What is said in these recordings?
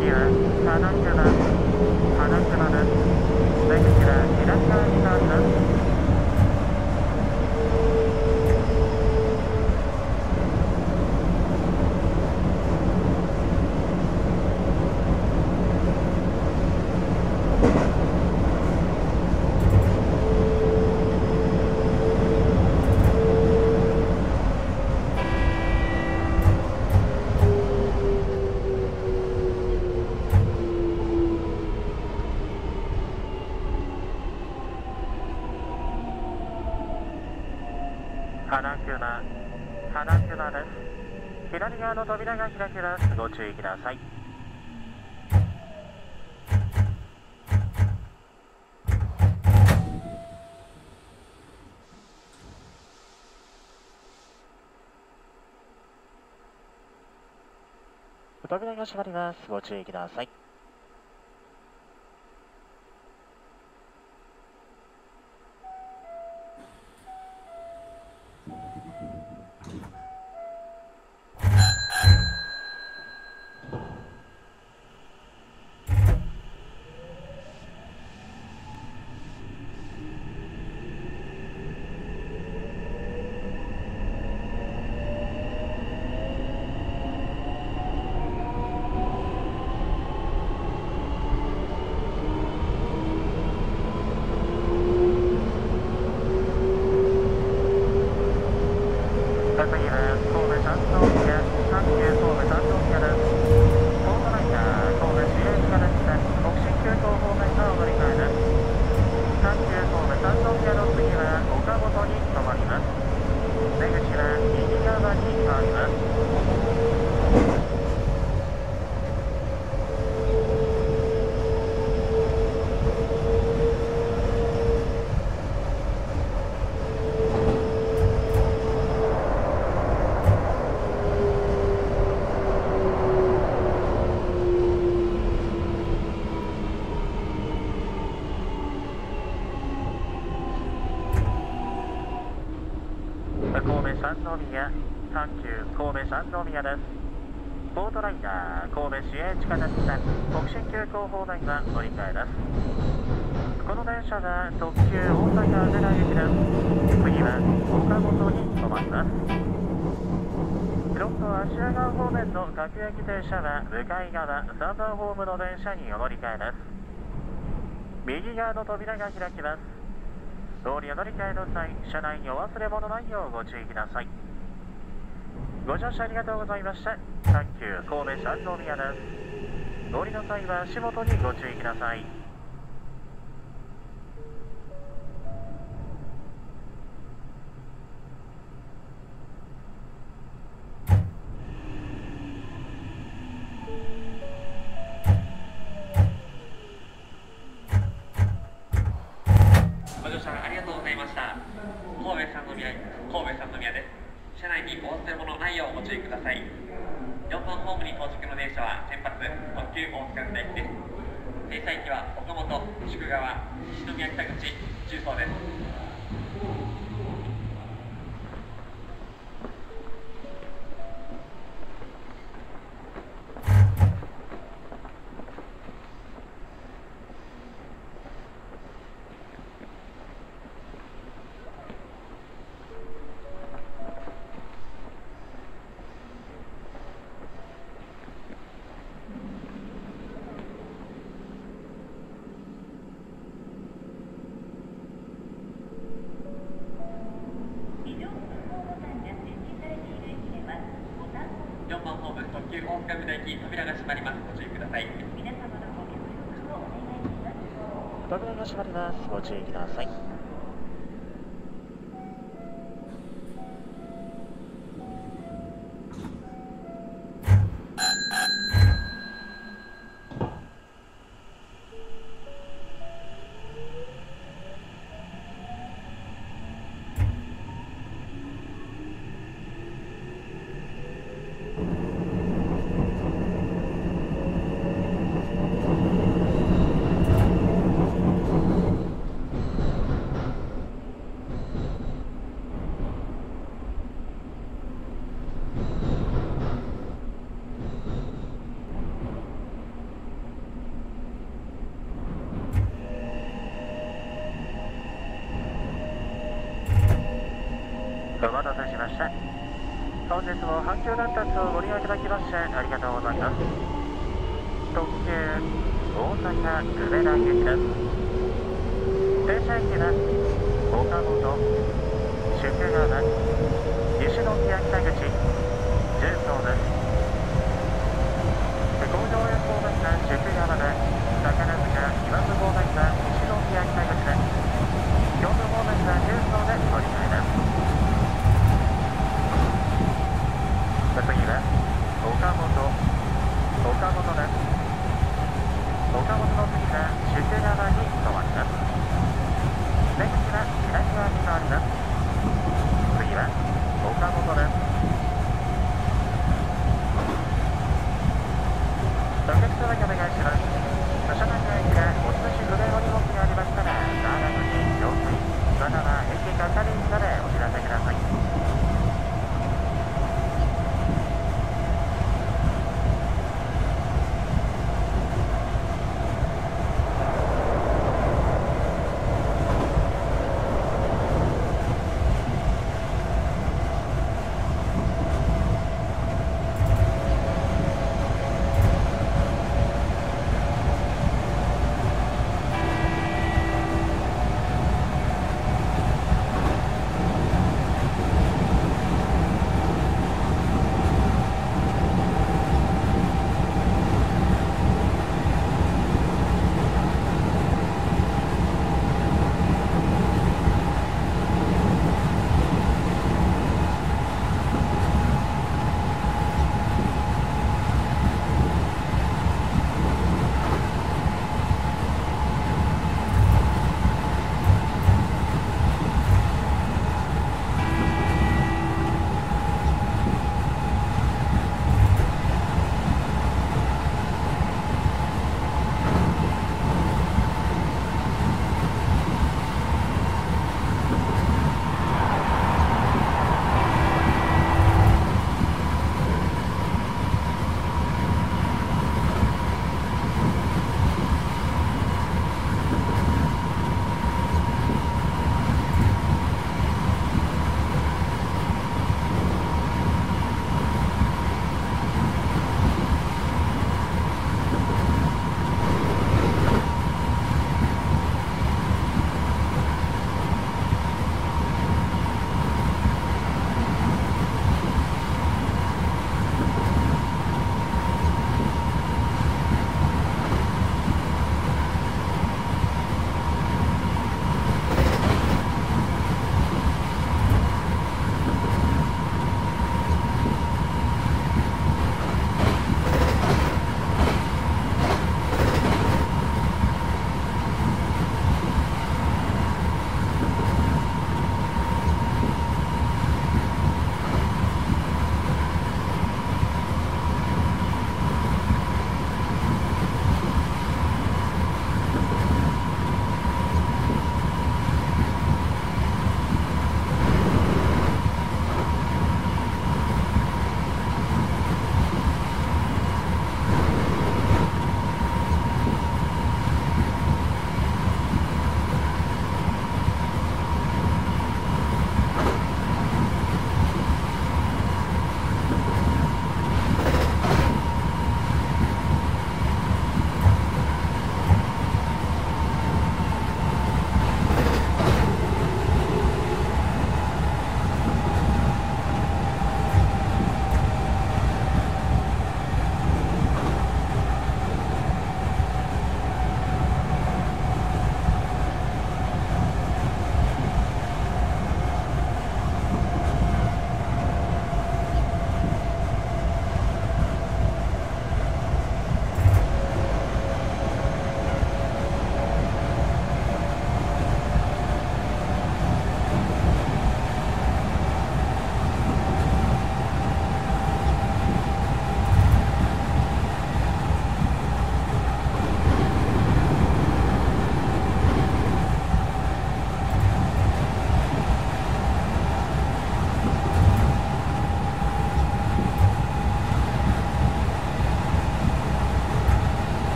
花熊です。左側の扉が開きます。ご注意ください。扉が閉まります。ご注意ください。阪急神戸三宮です。ボートライナー神戸市営地下鉄線北新急行方面が乗り換えです。この電車は特急大阪梅田行きです。次は岡本に停まります。フロント芦屋川方面の各駅停車は向かい側3番ホームの電車にお乗り換えです。右側の扉が開きます。通りお乗り換えの際、車内にお忘れ物ないようご注意ください。ご乗車ありがとうございました。阪急神戸三宮です。乗りの際は足元にご注意ください。 ご乗車ありがとうございました。神戸三宮です。車内にお忘れ物ないようご注意ください。4番ホームに到着の電車は先発特急大塚梅田行きです。停車駅は岡本、宿川、西宮北口、中層です。4番ホーム特急大塚梅田行き扉が閉まります。ご注意ください。皆様のご協力をお願いします。 扉が閉まります。ご注意ください。 つも阪急電鉄をご利用いただきましてありがとうございます。特急大阪久米田行きです。停車駅は岡本、宿川、西宮北口、重曹です。工場へ方面が宿川で、宝塚、岩津方面が西宮北口です。京都方面が重曹で乗り換えです。次は岡本です。岡本の次は宿川に止まります。出口は左側に変わります。次は岡本です。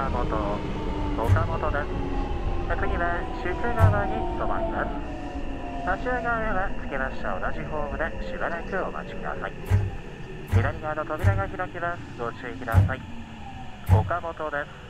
岡本です。次は宿川に止まります。立ち上側へは付け出した同じホームでしばらくお待ちください。左側の扉が開きます。ご注意ください。岡本です。